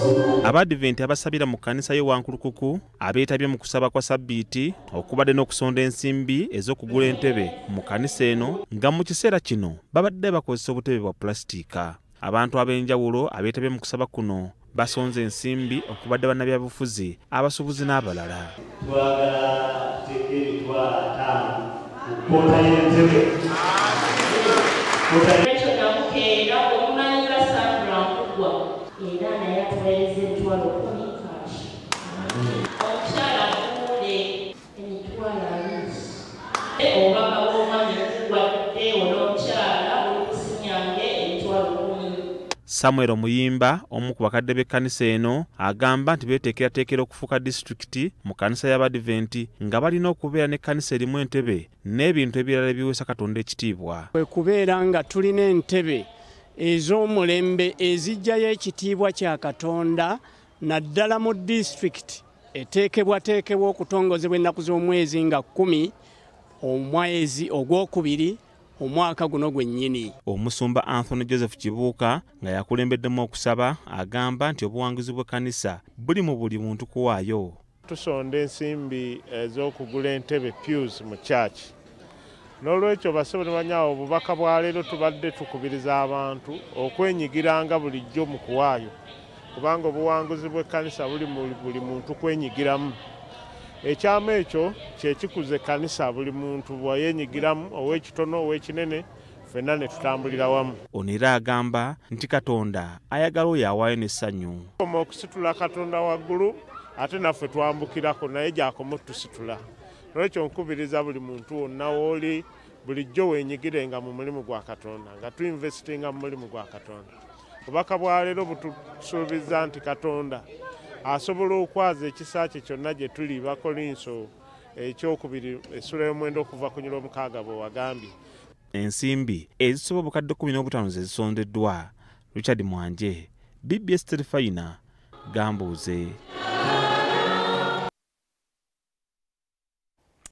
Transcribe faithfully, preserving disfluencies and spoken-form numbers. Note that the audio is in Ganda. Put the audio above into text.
Abaadiventi abasabira mu kkanisa y'Ewankulukuku abeetabye mu kusaba kwa Ssabbiiti okubadde n'okusonda ensimbi ez'okugula entebe mu kkanisa eno nga mu kiseera kino babadde bakozesa obutebe bwa pulasitiika. Abantu ab'enjawulo abeetabye mu kusaba kuno basonze ensimbi okubadde bannabyabufuzi, abasuubuzi n'abalala. Twagala tuteeke emitwalo ataano ku kkoota y'entebe. Ekyo namukeera okumanyira Sandra Nkugwa era naye atuweereza emitwalo kkumi kaashi. Omukyala amuwuule emitwalo abiri. Obubaka bw'omwami bugwadde olw'omukyala olukusinyange emitwalo kkumi. Samuel Omuyimba, omu ku bakadde b'ekkanisa eno, agamba nti beeteekerateekera okufuuka disitulikiti mu kkanisa y'Abaadiventi nga balina okubeera n'ekkanisa erimu entebe n'ebintu ebirala ebiweesa Katonda ekitiibwa. Kwe kubeera nga tulina entebe ez'omulembe ezijjayo ekitiibwa kya Katonda naddala mu disitulikiti eteekebwateekebwa okutongozebwa ennaku z'omwezi nga kkumi omwezi ogwokubiri omwaka guno gwennyini. Omusumba Anthony Joseph Kibuuka nga yakulembeddemu okusaba agamba nti obuwanguzi bw'ekkanisa buli mu buli muntu kuwaayo. Tusonda ensimbi ez'okugula entebe pews mu church. N'olwekyo basebo ne banyaawo obubaka bwa leero tubadde tukubiriza abantu okwenyigiranga bulijjo mu kuwaayo, kubanga obuwanguzi bw'ekkanisa buli mu buli muntu kwenyigiramu. Ekyama ekyo kye kikuze ekkanisa, buli muntu bw'ayenyigiramu, ow'ekitono ow'ekinene, ffenna ne tutambulira wamu. Ono era agamba nti Katonda ayagala oyo awaayo n'essanyu. Koma okusitula Katonda waggulu ate naffe twambukirako naye gy'akoma otusitula. N'olwekyo nkubiriza buli muntu wonna w'oli bulijjo weenyigirenga mu mulimu gwa Katonda, nga tuinvestinga mu mulimu gwa Katonda. Obubaka bwa leero butusuubiza nti Katonda asobola okwaza ekisa kye kyonna gye tuli. Bakolinso ekyokubiri essula y'omwenda okuva ku nnyiriri omukaaga bwe wagambye. Ensimbi ezisoba obukadde kkumi n'obutaano ze zisondeddwa. Richard Mwanje, B B S Terefayina, Gambuuze.